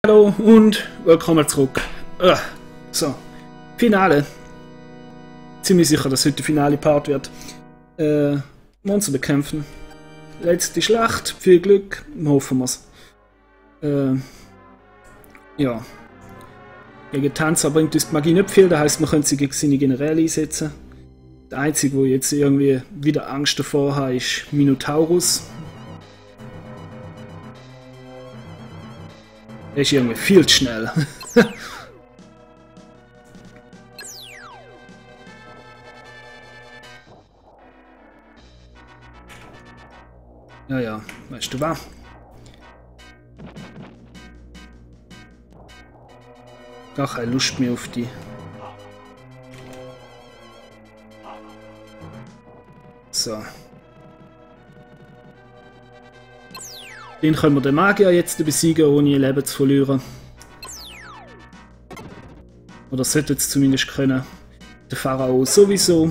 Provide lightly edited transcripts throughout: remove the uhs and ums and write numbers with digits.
Hallo und willkommen zurück. So, Finale. Ziemlich sicher, dass heute der finale Part wird. Monster bekämpfen. Letzte Schlacht, viel Glück, hoffen wir's. Ja. Gegen Tanzer bringt uns die Magie nicht viel, das heisst, wir können sie gegen seine Generäle einsetzen. Der einzige, der jetzt irgendwie wieder Angst davor hat, ist Minotaurus. Er ist irgendwie viel zu schnell. Ja, weißt du was? Gar keine Lust mehr auf die. So. Den können wir den Magier jetzt besiegen, ohne ihr Leben zu verlieren. Oder sollte es zumindest können. Der Pharao sowieso.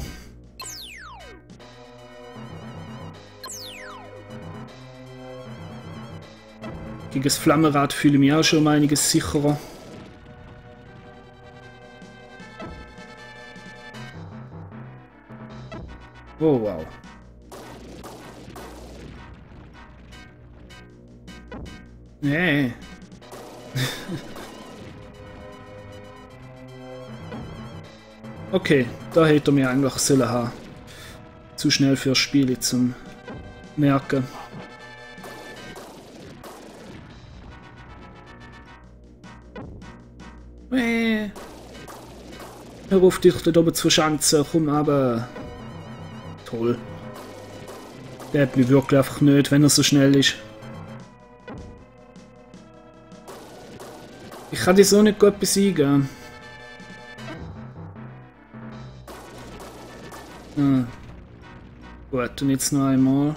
Gegen das Flammenrad fühle ich mich auch schon um einiges sicherer. Oh wow. Nee. Okay, da hätte er mir eigentlich sollen haben. Zu schnell für Spiele zum merken. Hör auf dich da oben zu verschanzen, komm aber. Toll. Der hat mich wirklich einfach nicht, wenn er so schnell ist. Ich kann die so nicht gut besiegen. Gut, und jetzt noch einmal.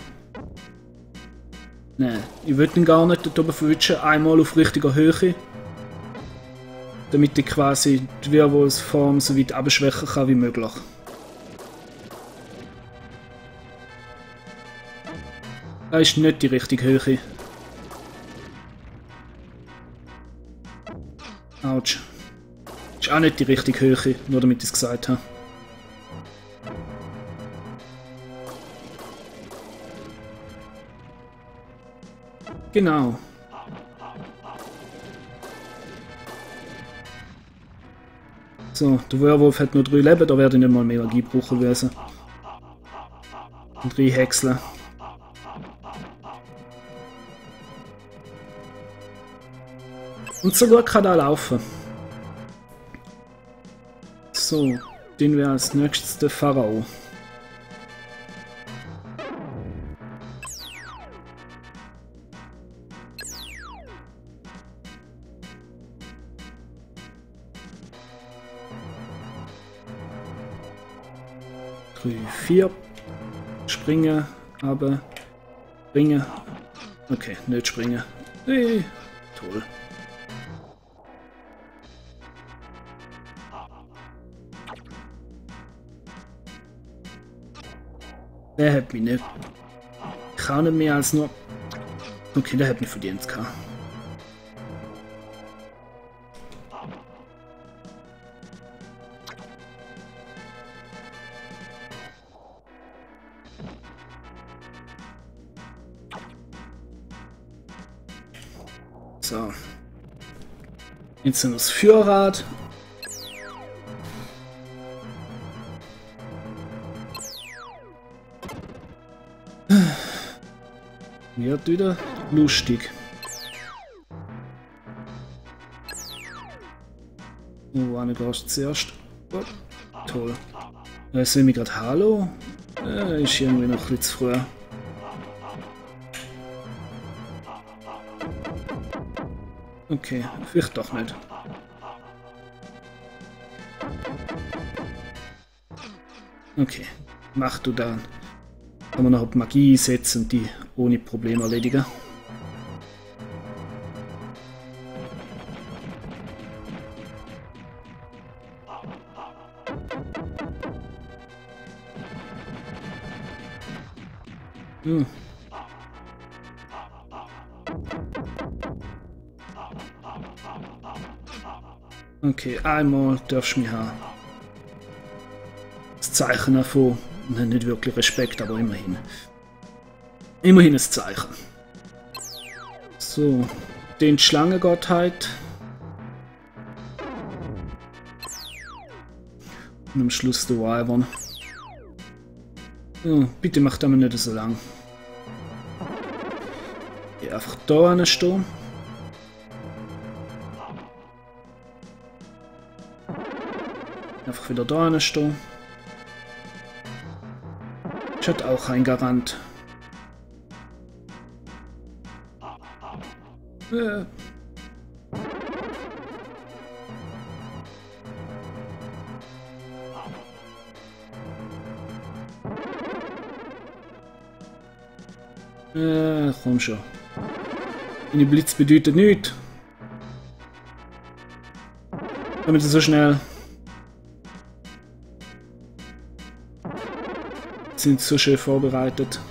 Nein, ich will ihn gar nicht dort oben verwischen. Einmal auf richtiger Höhe. Damit ich quasi die Werwolfsform so weit abschwächen kann wie möglich. Das ist nicht die richtige Höhe. Autsch. Das ist auch nicht die richtige Höhe, nur damit ich es gesagt habe. Genau. So, der Werwolf hat nur 3 Leben, da werde ich nicht mal mehr Magie brauchen müssen. Und 3 Häckseln. Und so gut kann er laufen. So, den wäre als nächstes der Pharao. Drei, 4. Springen, aber springen. Okay, nicht springen. Hey, toll. Der hat mich nicht. Ich kann nicht mehr als nur. Okay, der hat mich verdient gehabt. So. Jetzt sind das Führrad. Wird wieder lustig. Oh, eine gehst zuerst. Oh, toll. Sehe mich gerade Hallo? Ist irgendwie noch ein bisschen zu früh. Okay, vielleicht doch nicht. Okay, mach du dann. Kann man noch auf Magie setzen und die ohne Probleme erledigen. Okay, einmal darfst du mich haben. Das Zeichen davon. Nicht wirklich Respekt, aber immerhin. Immerhin ein Zeichen. So, den Schlangengottheit. Und am Schluss der Wyvern. Oh, bitte macht aber nicht so lang. Ja, einfach da anstehen. Einfach wieder da anstehen. Ich hatte auch ein Garant. Komm schon. Meine Blitz bedeutet nichts. Damit so schnell. Sind so schön vorbereitet.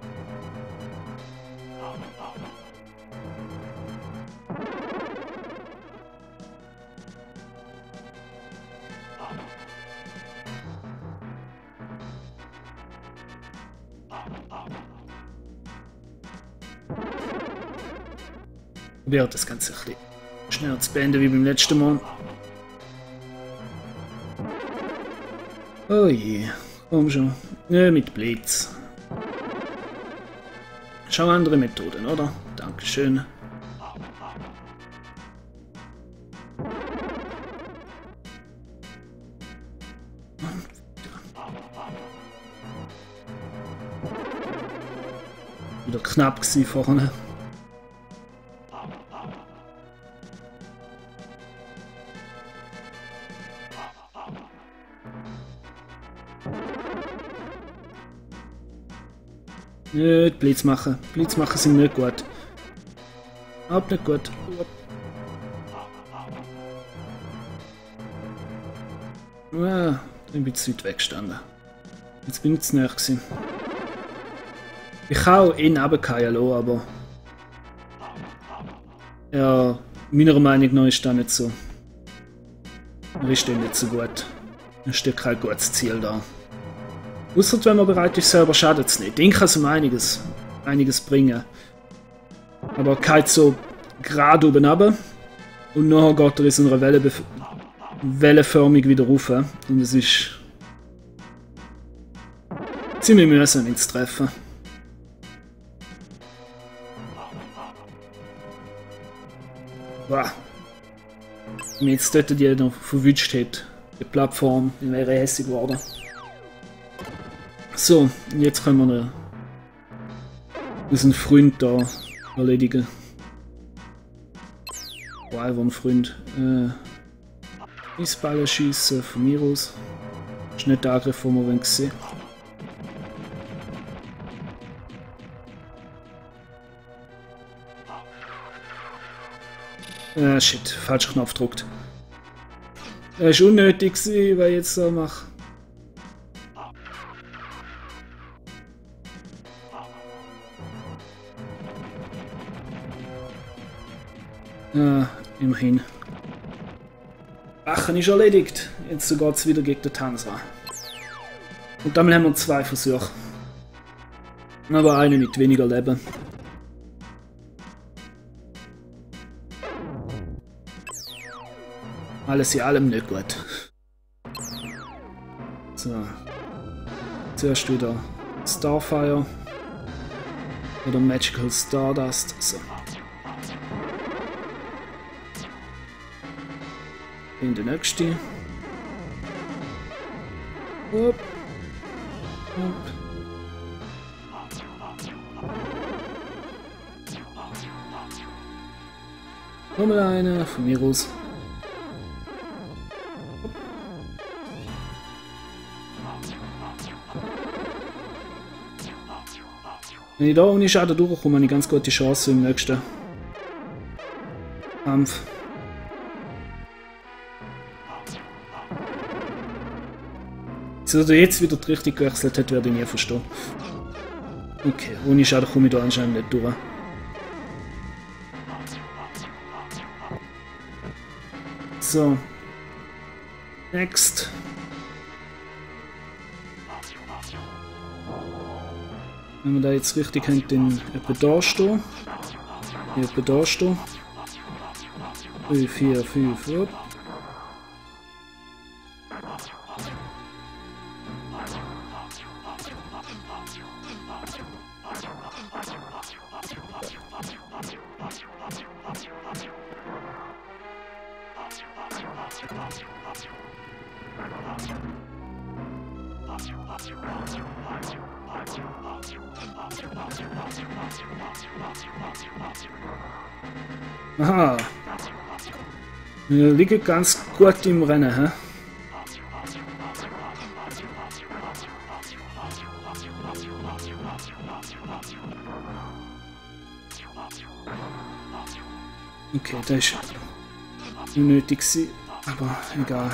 Probiert das Ganze ein bisschen schneller zu beenden wie beim letzten Mal. Oh je, komm schon. Ja, mit Blitz. Schau andere Methoden, oder? Dankeschön. Wieder knapp gewesen vorne. Nicht Blitz machen. Blitz machen sind nicht gut. Überhaupt nicht gut. Ah, ein bisschen weit weggestanden. Jetzt bin ich zu näher gewesen. Ich kann auch ihn runterfallen lassen, aber... Ja, meiner Meinung nach ist das nicht so. Er ist nicht so gut. Es steht kein gutes Ziel da. Ausser wenn man bereit ist, selber Schaden zu nehmen. Den kann es um einiges bringen. Aber kalt so gerade oben runter. Und nachher geht er in so einer wellenförmig wieder rauf. Und es ist ziemlich mühsam, ihn zu treffen. Wow. Wenn jetzt dort die noch verwünscht hätte, die Plattform, die wäre hässlich geworden. So, jetzt können wir unseren Freund da erledigen. Wyvern Freund. Eisballen schießen von mir aus. Das ist nicht der Angriff, den wir sehen wollen. Shit, falsch Knopf gedrückt. Das war unnötig, was ich jetzt so mache. Immerhin. Wachen ist erledigt. Jetzt geht es wieder gegen den Tanzra. Und damit haben wir 2 Versuche. Aber eine mit weniger Leben. Alles in allem nicht gut. So. Zuerst wieder Starfire. Oder Magical Stardust. So. In der nächste. Hopp. Hopp. Nochmal eine von mir aus. Wenn ich da ohne Schaden durchkomme, habe ich ganz gute Chance im nächsten Kampf. Wenn er jetzt wieder die Richtung gewechselt hat, werde ich nie verstehen. Okay, ohne Schaden komme ich da anscheinend nicht durch. So, Next. Wenn wir da jetzt richtig haben, den etwa da stehen. Hier etwa da stehen. 3, 4, 5, up. Aha. Wir liegen ganz gut im Rennen, hä? Okay, das ist unnötig gewesen, aber egal.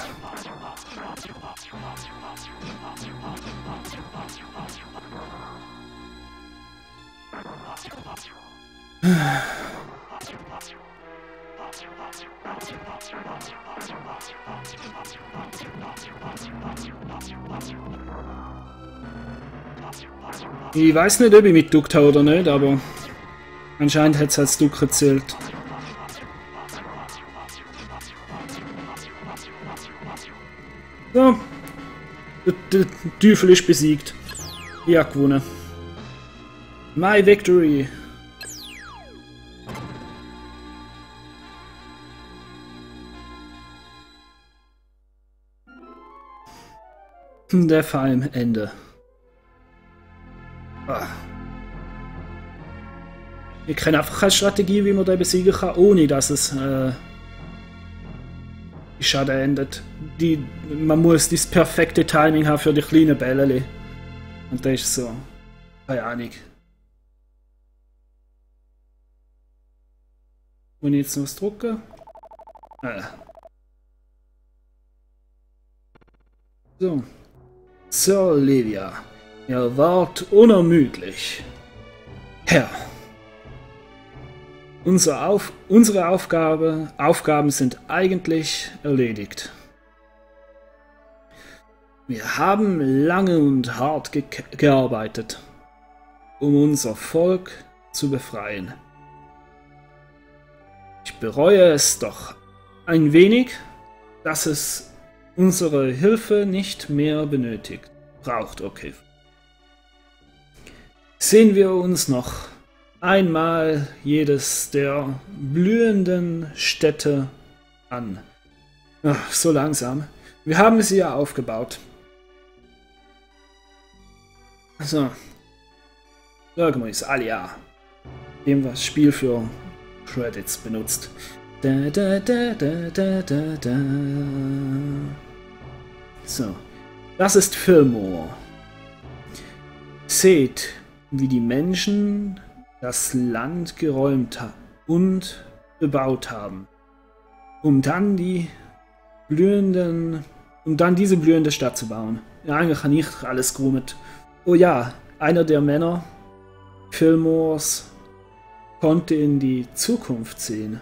Ich weiß nicht, ob ich mitgeduckt habe oder nicht, aber anscheinend hat es als Duck gezählt. So. Der Teufel ist besiegt. Ich habe gewonnen. My victory. Der Fall am Ende. Ah. Ich kenne einfach keine Strategie, wie man den besiegen kann, ohne dass es die Schade endet. Man muss das perfekte Timing haben für die kleinen Bälle. Und das ist so. Keine Ahnung. Und jetzt noch was drucken. So. Sir Livia, ihr wart unermüdlich. Herr. Unsere Aufgaben sind eigentlich erledigt. Wir haben lange und hart gearbeitet, um unser Volk zu befreien. Ich bereue es doch ein wenig, dass es unsere Hilfe nicht mehr braucht, okay. Sehen wir uns noch einmal jedes der blühenden Städte an. Ach, so langsam. Wir haben sie ja aufgebaut. So. Schauen wir uns Alia. Dem was Spiel für Credits benutzt. So. Das ist Fillmore. Seht, wie die Menschen das Land geräumt und bebaut haben, um dann diese blühende Stadt zu bauen. Ja, eigentlich habe ich alles geräumt. Oh ja, einer der Männer Fillmores konnte in die Zukunft sehen.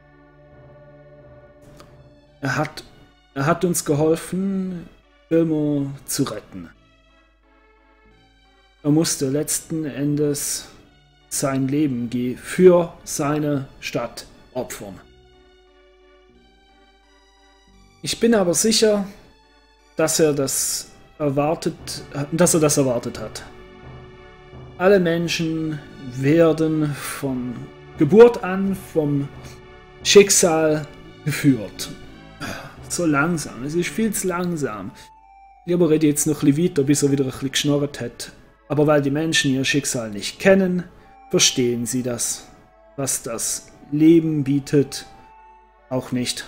Er hat uns geholfen, Fillmore zu retten. Er musste letzten Endes sein Leben für seine Stadt opfern. Ich bin aber sicher, dass er das erwartet hat. Alle Menschen werden von Geburt an vom Schicksal geführt. So langsam, es ist viel zu langsam. Ich aber rede jetzt noch ein bisschen weiter, bis er wieder ein bisschen geschnorrt hat. Aber weil die Menschen ihr Schicksal nicht kennen, verstehen sie das, was das Leben bietet, auch nicht.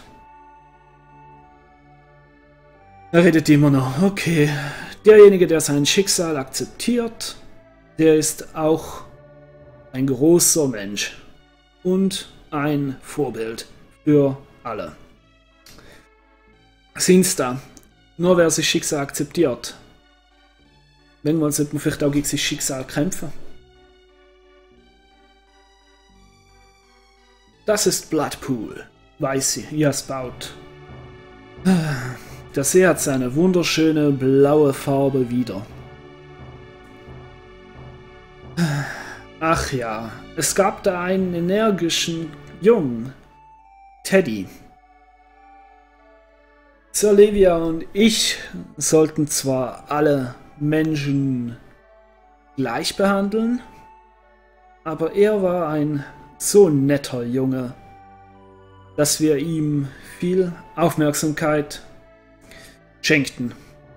Er redet immer noch, okay, derjenige, der sein Schicksal akzeptiert, der ist auch ein großer Mensch und ein Vorbild für alle. Sind's da, nur wer sich Schicksal akzeptiert. Wenn wir uns nicht vielleicht auch gegen sein Schicksal kämpfen. Das ist Bloodpool, weiß sie, ihr es baut. Der See hat seine wunderschöne blaue Farbe wieder. Ach ja, es gab da einen energischen Jungen, Teddy. Sir Levia und ich sollten zwar alle Menschen gleich behandeln, aber er war ein so netter Junge, dass wir ihm viel Aufmerksamkeit schenkten.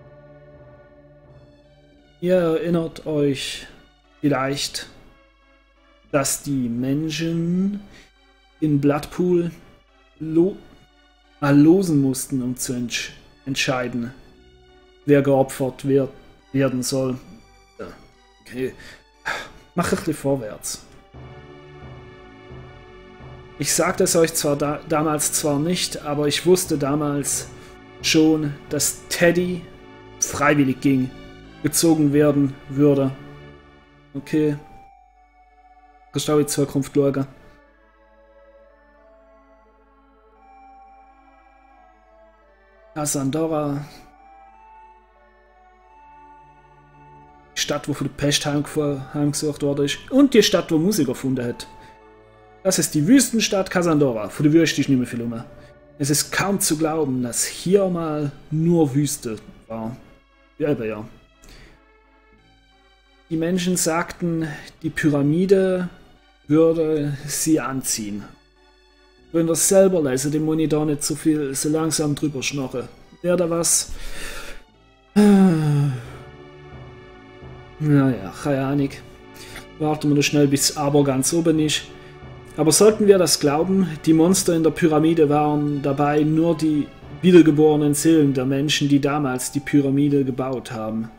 Ihr erinnert euch vielleicht, dass die Menschen in Bloodpool losen mussten, um zu entscheiden, wer geopfert werden soll. Okay. Mach ein bisschen vorwärts. Ich sagte es euch zwar damals zwar nicht, aber ich wusste damals schon, dass Teddy freiwillig gezogen werden würde. Okay. Kannst du auch in die Zukunft schauen. Kasandora. Die Stadt, wo von der Pest heimgesucht worden ist. Und die Stadt, wo Musik erfunden hat. Das ist die Wüstenstadt Kasandora. Von der Wüste ist nicht mehr viel um. Es ist kaum zu glauben, dass hier mal nur Wüste war. Ja, aber ja. Die Menschen sagten, die Pyramide würde sie anziehen. Wenn das selber leise, den Monitor nicht so viel, so langsam drüber schnorre. Wäre da was? Naja, keine Ahnung. Warten wir nur schnell, bis aber ganz oben ist. Aber sollten wir das glauben, die Monster in der Pyramide waren dabei nur die wiedergeborenen Seelen der Menschen, die damals die Pyramide gebaut haben.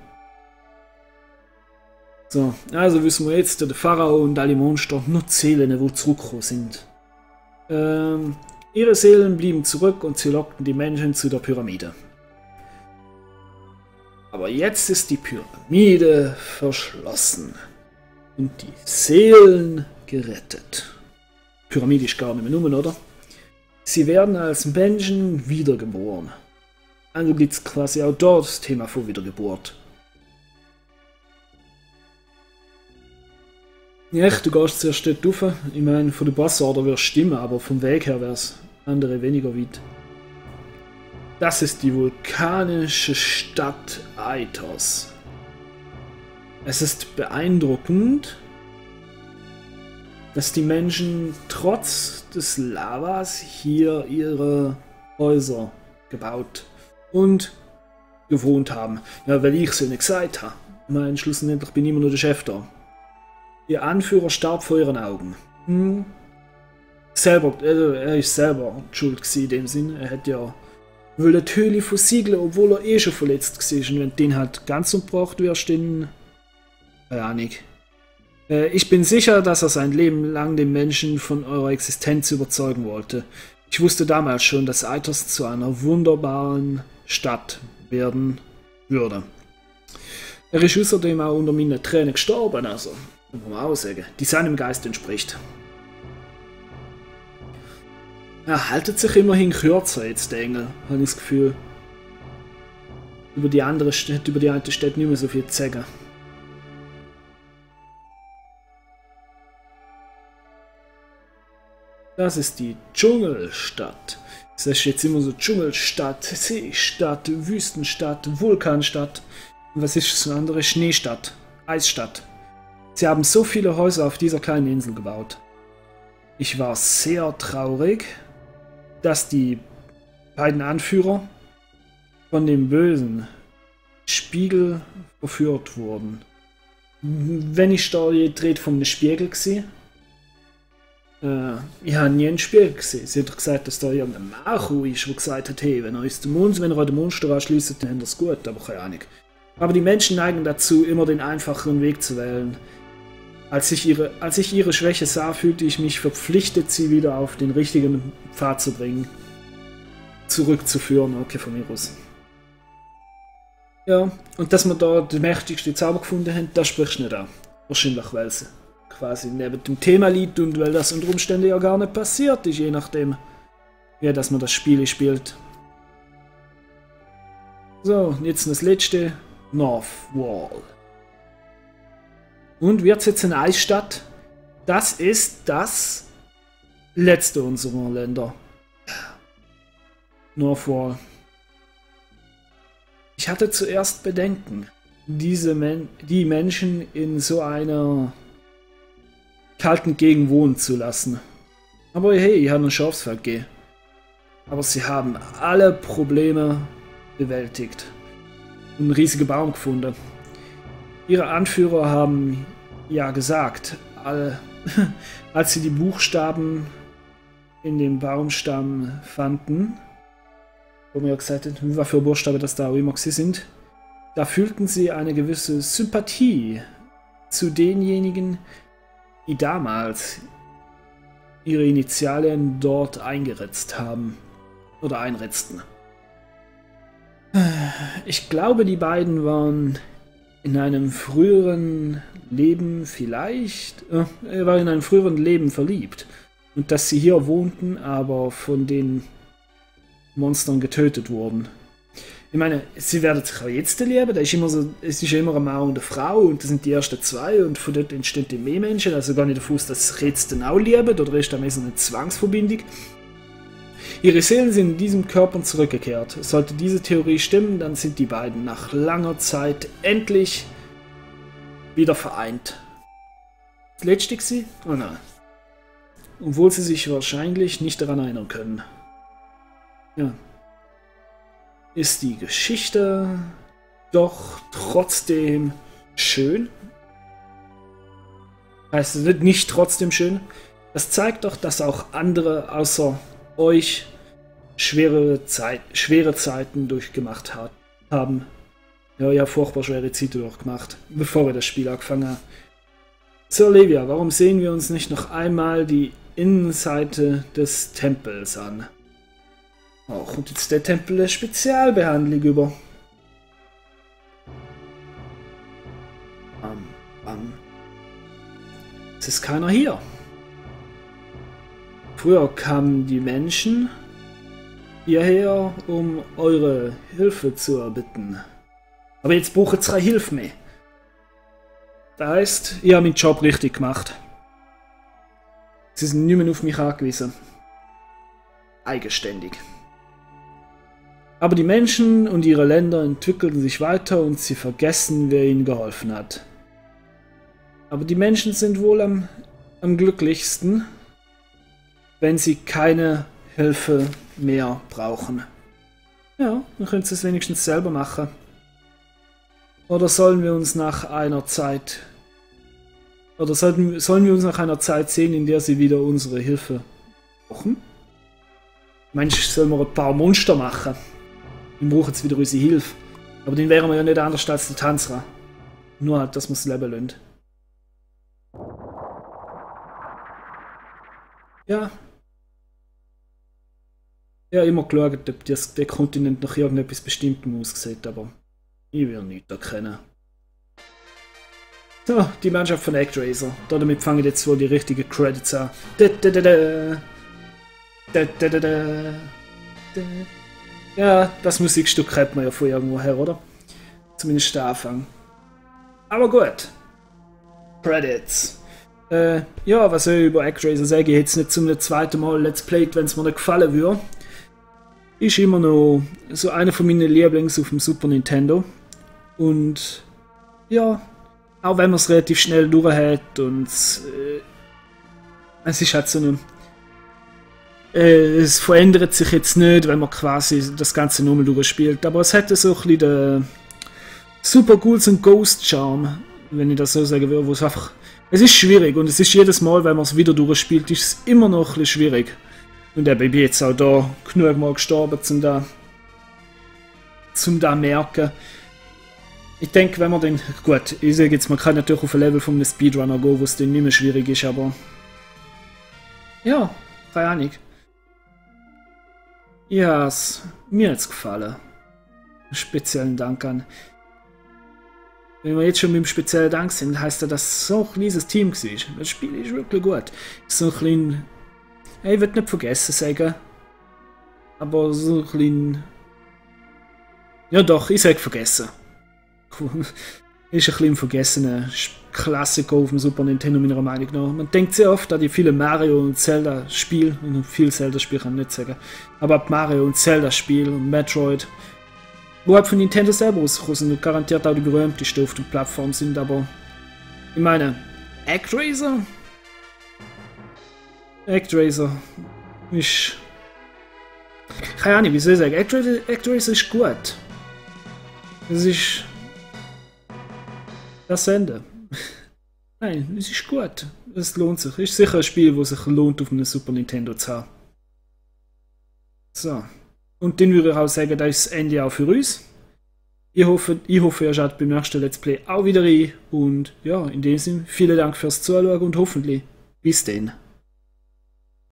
So, also wissen wir jetzt, der Pharao und alle Monster nur Seelen, die zurückgekommen sind. Ihre Seelen blieben zurück und sie lockten die Menschen zu der Pyramide. Aber jetzt ist die Pyramide verschlossen und die Seelen gerettet. Pyramide ist gar nicht mehr nummen, oder? Sie werden als Menschen wiedergeboren. Also gibt es quasi auch dort das Thema von Wiedergeburt. Ja, du gehst zuerst dort rauf. Ich meine, von der Bassorder wäre es stimmen, aber vom Weg her wäre es andere weniger weit. Das ist die vulkanische Stadt Aethos. Es ist beeindruckend, dass die Menschen trotz des Lavas hier ihre Häuser gebaut und gewohnt haben. Ja, weil ich es ja nicht gesagt habe. Ich meine, schlussendlich bin ich immer nur der Chef da. Ihr Anführer starb vor ihren Augen. Er ist selber schuld gewesen in dem Sinn. Er hat ja wollte die Höhle versiegeln, obwohl er schon verletzt war. Und wenn den halt ganz umgebracht wirst, dann... keine Ahnung. Ich bin sicher, dass er sein Leben lang den Menschen von eurer Existenz überzeugen wollte. Ich wusste damals schon, dass Aethos zu einer wunderbaren Stadt werden würde. Er ist außerdem auch unter meinen Tränen gestorben, also... muss man auch sagen, die seinem Geist entspricht. Er haltet sich immerhin kürzer jetzt, der Engel, habe ich das Gefühl. Über die andere Städte, über die alte Stadt nicht mehr so viel zu sagen. Das ist die Dschungelstadt. Das ist jetzt immer so Dschungelstadt, Seestadt, Wüstenstadt, Vulkanstadt. Und was ist das andere? Schneestadt, Eisstadt. Sie haben so viele Häuser auf dieser kleinen Insel gebaut. Ich war sehr traurig, dass die beiden Anführer von dem bösen Spiegel verführt wurden. Wenn ich da gedreht von einem Spiegel gesehen, ich habe nie einen Spiegel gesehen. Sie hat gesagt, dass da irgendein Macho ist, der gesagt hat, hey, wenn ihr den Monster anschliesst, dann habt ihr es gut, aber keine Ahnung. Aber die Menschen neigen dazu, immer den einfacheren Weg zu wählen. Als ich ihre Schwäche sah, fühlte ich mich verpflichtet, sie wieder auf den richtigen Pfad zu bringen. Zurückzuführen, okay, von mir aus. Ja, und dass wir da den mächtigsten Zauber gefunden haben, das sprichst du nicht an. Wahrscheinlich, weil es quasi neben dem Thema liegt und weil das unter Umständen ja gar nicht passiert ist, je nachdem, wie dass man das Spiel spielt. So, jetzt das letzte. North Wall. Und wird es jetzt eine Eisstadt? Das ist das letzte unserer Länder. North Wall. Ich hatte zuerst Bedenken, die Menschen in so einer kalten Gegend wohnen zu lassen. Aber hey, ich habe eine Chance vergeben. Aber sie haben alle Probleme bewältigt und einen riesigen Baum gefunden. Ihre Anführer haben ja gesagt, als sie die Buchstaben in dem Baumstamm fanden, wo wir gesagt haben, wie für Buchstaben das da auch immer sie sind, da fühlten sie eine gewisse Sympathie zu denjenigen, die damals ihre Initialien dort eingeritzt haben oder einritzten. Ich glaube, die beiden waren in einem früheren Leben er war in einem früheren Leben verliebt und dass sie hier wohnten, aber von den Monstern getötet wurden. Ich meine, sie werden sich auch jetzt leben, da ist immer so, es ist ja immer eine Mann und eine Frau und das sind die ersten zwei und von dort entstehen die mehr Menschen, also gar nicht davon aus, dass sie jetzt dann auch leben, oder ist da mehr so eine Zwangsverbindung. Ihre Seelen sind in diesem Körper zurückgekehrt. Sollte diese Theorie stimmen, dann sind die beiden nach langer Zeit endlich wieder vereint. Das letzte sie? Oh nein. Obwohl sie sich wahrscheinlich nicht daran erinnern können. Ja. Ist die Geschichte doch trotzdem schön? Heißt es nicht trotzdem schön? Das zeigt doch, dass auch andere außer euch schwere Zeiten durchgemacht haben. Ja, furchtbar schwere Zeiten durchgemacht, bevor wir das Spiel angefangen haben. So, Olivia, warum sehen wir uns nicht noch einmal die Innenseite des Tempels an? Oh, kommt jetzt der Tempel der Spezialbehandlung über. Es ist keiner hier. Früher kamen die Menschen hierher, um eure Hilfe zu erbitten. Aber jetzt brauche ich 3 Hilfe mehr. Das heisst, ich habe meinen Job richtig gemacht. Sie sind nicht mehr auf mich angewiesen. Eigenständig. Aber die Menschen und ihre Länder entwickelten sich weiter und sie vergessen, wer ihnen geholfen hat. Aber die Menschen sind wohl am glücklichsten, wenn sie keine Hilfe mehr brauchen. Ja, dann können sie es wenigstens selber machen. Oder sollen wir uns nach einer Zeit sehen, in der sie wieder unsere Hilfe brauchen? Mensch, sollen wir ein paar Monster machen? Dann brauchen sie wieder unsere Hilfe. Aber den wären wir ja nicht anders als der Tanzra. Nur halt, dass wir das Leben lassen. Ja. Ja, immer geschaut, ob der Kontinent nach irgendetwas Bestimmtem aussieht, aber ich will nichts erkennen. So, die Mannschaft von ActRaiser. Damit fangen jetzt wohl die richtigen Credits an. Ja, das Musikstück kennt man ja von irgendwo her, oder? Zumindest der Anfang. Aber gut. Credits. Ja, was soll ich über ActRaiser sagen? Ich hätte es nicht zum zweiten Mal Let's Played, wenn es mir nicht gefallen würde. Ist immer noch so einer von meinen Lieblings auf dem Super Nintendo. Und ja, auch wenn man es relativ schnell durchhält und es ist halt so eine... es verändert sich jetzt nicht, wenn man quasi das Ganze nochmal durchspielt, aber es hätte so ein bisschen den Super Ghouls und Ghost Charm, wenn ich das so sagen würde, wo es einfach... Es ist schwierig und es ist jedes Mal, wenn man es wieder durchspielt, ist es immer noch ein bisschen schwierig. Und ich bin jetzt auch da genug mal gestorben, zum da merken. Ich denke, wenn man den... Gut, ich sage jetzt, man kann natürlich auf ein Level von einem Speedrunner gehen, wo es dann nicht mehr schwierig ist, aber... Ja, keine Ahnung. Ja, mir hat's gefallen. Speziellen Dank an... Wenn wir jetzt schon mit dem speziellen Dank sind, heisst das, dass es so ein kleines Team war. Das Spiel ist wirklich gut. So ein klein... Ich will nicht vergessen sagen. Aber so ein klein... Ja doch, ich sag vergessen. Ist ein bisschen vergessener Klassiker auf dem Super Nintendo meiner Meinung nach. Man denkt sehr oft an die vielen Mario und Zelda Spiele, und viel Zelda Spiel kann ich nicht sagen, aber ab Mario und Zelda Spiel und Metroid, wo halt von Nintendo selber rausgekommen sind und garantiert auch die berühmtesten auf der Plattform sind, aber ich meine, ActRaiser ist, keine Ahnung, wie soll ich sagen, ActRaiser ist gut. Es ist das Ende. Nein, es ist gut. Es lohnt sich. Es ist sicher ein Spiel, das sich lohnt, auf einem Super Nintendo zu haben. So. Und dann würde ich auch sagen, das ist das Ende auch für uns. Ich hoffe, ihr schaut beim nächsten Let's Play auch wieder rein. Und ja, in dem Sinne, vielen Dank fürs Zuschauen und hoffentlich bis dann.